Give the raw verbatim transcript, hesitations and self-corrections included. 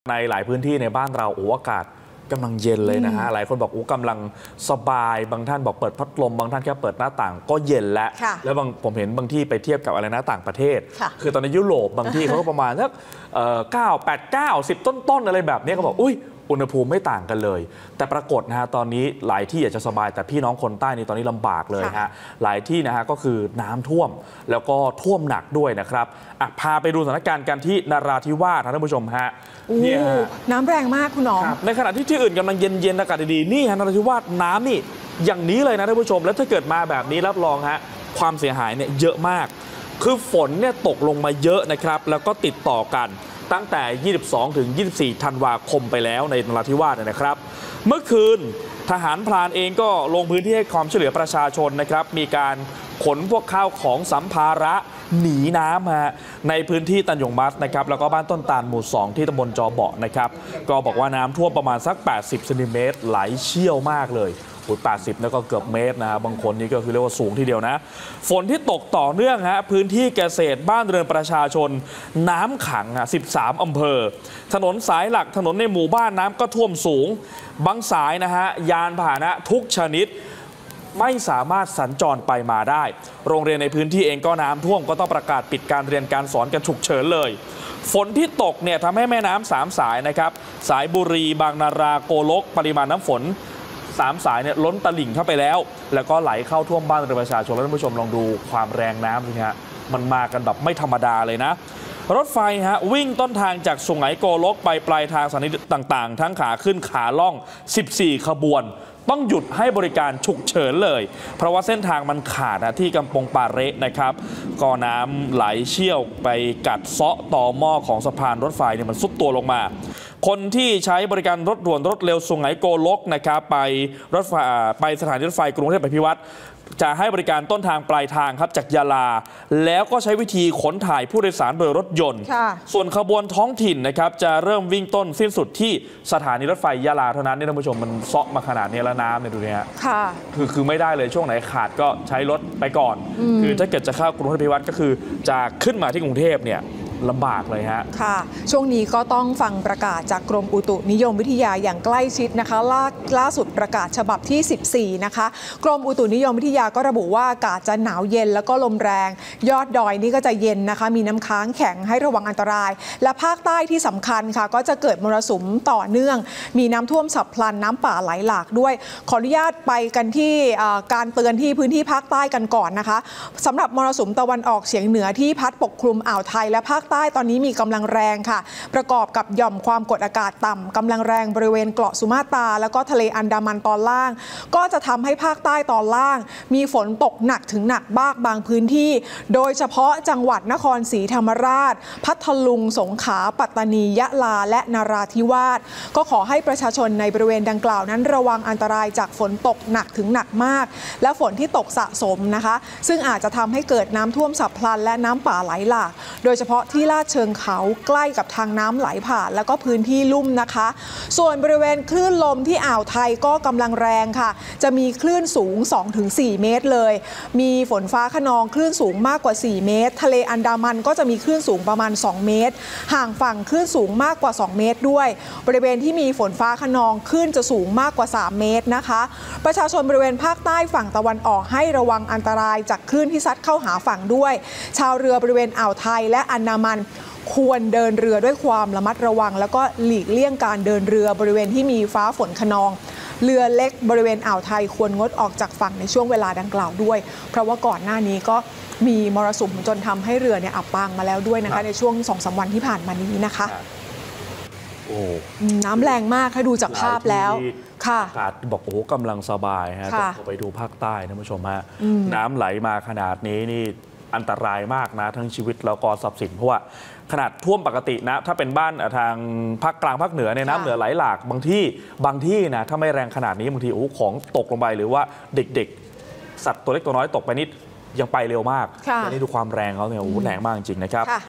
ในหลายพื้นที่ในบ้านเราโอ้อากาศกำลังเย็นเลยนะฮะหลายคนบอกโอ้กำลังสบายบางท่านบอกเปิดพัดลมบางท่านแค่เปิดหน้าต่างก็เย็นแล้วแล้วบางผมเห็นบางที่ไปเทียบกับอะไรนะต่างประเทศคือตอนในยุโรปบางที่เขาก็ประมาณสักเก้าแปดเก้าสิบต้นๆอะไรแบบนี้เขาบอกอุ้ยอุณหภูมิไม่ต่างกันเลยแต่ปรากฏนะฮะตอนนี้หลายที่อยากจะสบายแต่พี่น้องคนใต้นี่ตอนนี้ลำบากเลยฮะหลายที่นะฮะก็คือน้ำท่วมแล้วก็ท่วมหนักด้วยนะครับพาไปดูสถานการณ์กันที่นราธิวาสท่านผู้ชมฮะนี่น้ำแรงมากคุณน้องในขณะที่ที่อื่นกำลังเย็นๆอากาศดีๆนี่ฮะนราธิวาสน้ำนี่อย่างนี้เลยนะท่านผู้ชมแล้วถ้าเกิดมาแบบนี้รับรองฮะความเสียหายเนี่ยเยอะมากคือฝนเนี่ยตกลงมาเยอะนะครับแล้วก็ติดต่อกันตั้งแต่ยี่สิบสองถึงยี่สิบสี่ธันวาคมไปแล้วในนราธิวาสนะครับเมื่อคืนทหารพรานเองก็ลงพื้นที่ให้ความช่วยเหลือประชาชนนะครับมีการขนพวกข้าวของสัมภาระหนีน้ำฮะในพื้นที่ตันหยงมัดนะครับแล้วก็บ้านต้นตาลหมู่สองที่ตำบลจอเบาะนะครับก็บอกว่าน้ำท่วมประมาณสักแปดสิบเซนติเมตรไหลเชี่ยวมากเลยอุดแปดสิบแล้วก็เกือบเมตรนะบางคนนี่ก็คือเรียกว่าสูงทีเดียวนะฝนที่ตกต่อเนื่องฮะพื้นที่เกษตรบ้านเรือนประชาชนน้ำขังอ่ะสิบสามอำเภอถนนสายหลักถนนในหมู่บ้านน้ำก็ท่วมสูงบางสายนะฮะยานพาหนะทุกชนิดไม่สามารถสัญจรไปมาได้โรงเรียนในพื้นที่เองก็น้ำท่วมก็ต้องประกาศปิดการเรียนการสอนกันฉุกเฉินเลยฝนที่ตกเนี่ยทำให้แม่น้ำสามสายนะครับสายบุรีบางนาราโกลกปริมาณน้ำฝนสามสายเนี่ยล้นตลิ่งเข้าไปแล้วแล้วก็ไหลเข้าท่วมบ้านเรือนประชาชนแล้วท่านผู้ชมลองดูความแรงน้ำสิฮะมันมากันแบบไม่ธรรมดาเลยนะรถไฟฮะวิ่งต้นทางจากสุไหงโกลกไปปลายทางสถานีต่างๆทั้งขาขึ้นขาล่องสิบสี่ขบวนต้องหยุดให้บริการฉุกเฉินเลยเพราะว่าเส้นทางมันขาดนะที่กำปงป่าเละนะครับก็น้ำไหลเชี่ยวไปกัดเซาะต่อหม้อของสะพานรถไฟเนี่ยมันซุดตัวลงมาคนที่ใช้บริการรถด่วนรถเร็วสุไหงโกลกนะครับไปรถไฟไปสถานีรถไฟกรุงเทพอภิวัตรจะให้บริการต้นทางปลายทางครับจากยาลาแล้วก็ใช้วิธีขนถ่ายผู้โดยสารโดยรถยนต์ส่วนขบวนท้องถิ่นนะครับจะเริ่มวิ่งต้นสิ้นสุดที่สถานีรถไฟยาลาเท่านั้นนี่ท่านผู้ชมมันเซาะมาขนาดนี้แล้วน้ำเนี่ยดูเนี่ยค่ะคือคือไม่ได้เลยช่วงไหนขาดก็ใช้รถไปก่อนคือถ้าเกิดจะเข้ากรุงเทพอภิวัตรก็คือจะขึ้นมาที่กรุงเทพเนี่ยลำบากเลยฮะค่ะช่วงนี้ก็ต้องฟังประกาศจากกรมอุตุนิยมวิทยาอย่างใกล้ชิดนะคะล่าล่าสุดประกาศฉบับที่สิบสี่นะคะกรมอุตุนิยมวิทยาก็ระบุว่าอากาศจะหนาวเย็นแล้วก็ลมแรงยอดดอยนี่ก็จะเย็นนะคะมีน้ำค้างแข็งให้ระวังอันตรายและภาคใต้ที่สำคัญค่ะก็จะเกิดมรสุมต่อเนื่องมีน้ำท่วมฉับพลันน้ำป่าไหลหลากด้วยขออนุญาตไปกันที่การเตือนที่พื้นที่ภาคใต้กันก่อนนะคะสำหรับมรสุมตะวันออกเฉียงเหนือที่พัดปกคลุมอ่าวไทยและภาคใต้ตอนนี้มีกำลังแรงค่ะประกอบกับหย่อมความกดอากาศต่ำกำลังแรงบริเวณเกาะสุมาตราแล้วก็ทะเลอันดามันตอนล่างก็จะทำให้ภาคใต้ตอนล่างมีฝนตกหนักถึงหนักบ้างบางพื้นที่โดยเฉพาะจังหวัดนครศรีธรรมราชพัทลุงสงขลาปัตตานียะลาและนราธิวาสก็ขอให้ประชาชนในบริเวณดังกล่าวนั้นระวังอันตรายจากฝนตกหนักถึงหนักมากและฝนที่ตกสะสมนะคะซึ่งอาจจะทำให้เกิดน้ำท่วมฉับพลันและน้ำป่าไหลหลากโดยเฉพาะที่ลาดเชิงเขาใกล้กับทางน้ำไหลผ่านแล้วก็พื้นที่ลุ่มนะคะส่วนบริเวณคลื่นลมที่อ่าวไทยก็กำลังแรงค่ะจะมีคลื่นสูง สองถึงสี่ เมตรเลยมีฝนฟ้าคะนองคลื่นสูงมากกว่าสี่เมตรทะเลอันดามันก็จะมีคลื่นสูงประมาณสองเมตรห่างฝั่งคลื่นสูงมากกว่าสองเมตรด้วยบริเวณที่มีฝนฟ้าคะนองคลื่นจะสูงมากกว่าสามเมตรนะคะประชาชนบริเวณภาคใต้ฝั่งตะวันออกให้ระวังอันตรายจากคลื่นที่ซัดเข้าหาฝั่งด้วยชาวเรือบริเวณอ่าวไทยและอันดามันควรเดินเรือด้วยความระมัดระวังแล้วก็หลีกเลี่ยงการเดินเรือบริเวณที่มีฟ้าฝนคะนองเรือเล็กบริเวณอ่าวไทยควรงดออกจากฝั่งในช่วงเวลาดังกล่าวด้วยเพราะว่าก่อนหน้านี้ก็มีมรสุมจนทำให้เรือเนี่ยอับปางมาแล้วด้วยนะคะในช่วง สองถึงสาม วันที่ผ่านมานี้นะคะโอ้น้ำแรงมากถ้าดูจากภาพแล้วค่ะอากาศบอกโอ้กำลังสบายฮะแต่พอไปดูภาคใต้ท่านผู้ชมฮะน้ำไหลมาขนาดนี้นี่อันตรายมากนะทั้งชีวิตแล้วก็ทรัพย์สินเพราะว่าขนาดท่วมปกตินะถ้าเป็นบ้านทางภาคกลางภาคเหนือในน้ำเหนือไหลหลากบางที่บางที่นะถ้าไม่แรงขนาดนี้บางทีโอ้ของตกลงไปหรือว่าเด็กๆสัตว์ตัวเล็กตัวน้อยตกไปนิดยังไปเร็วมากแต่นี่ดูความแรงเขาเนี่ยโอ้แรงมากจริงๆนะครับ